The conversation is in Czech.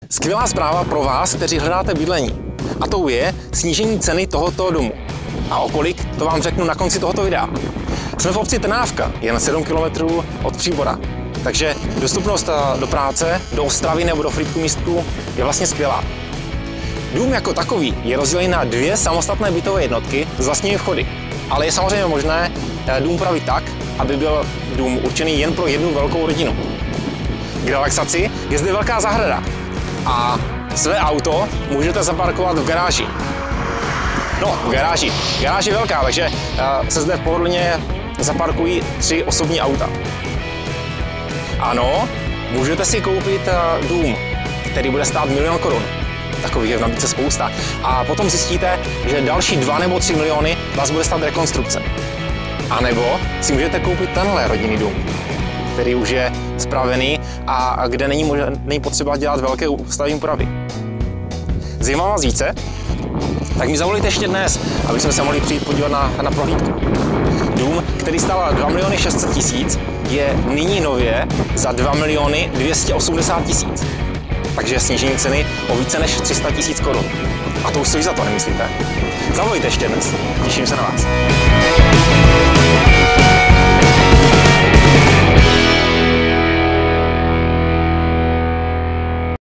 Skvělá zpráva pro vás, kteří hledáte bydlení. A tou je snížení ceny tohoto domu. A o kolik, to vám řeknu na konci tohoto videa. Jsme v obci Trnávka, jen 7 km od Příbora. Takže dostupnost do práce, do Ostravy nebo do Frýdku místku je vlastně skvělá. Dům jako takový je rozdělený na 2 samostatné bytové jednotky s vlastními vchody. Ale je samozřejmě možné dům upravit tak, aby byl dům určený jen pro jednu velkou rodinu. K relaxaci je zde velká zahrada a své auto můžete zaparkovat v garáži. No, v garáži. Garáž je velká, takže se zde pohodlně zaparkují 3 osobní auta. Ano, můžete si koupit dům, který bude stát 1 000 000 korun. Takových je v nabídce spousta. A potom zjistíte, že další 2 nebo 3 miliony vás bude stát rekonstrukce. A nebo si můžete koupit tenhle rodinný dům, který už je spravený a kde není potřeba dělat velké stavební úpravy. Zajímá vás více? Tak mi zavolejte ještě dnes, aby jsme se mohli přijít podívat na prohlídku. Dům, který stál 2 600 000, je nyní nově za 2 280 000. Takže snížení ceny o více než 300 000 korun. A to už stojí za to, nemyslíte? Zavolejte ještě dnes, těším se na vás.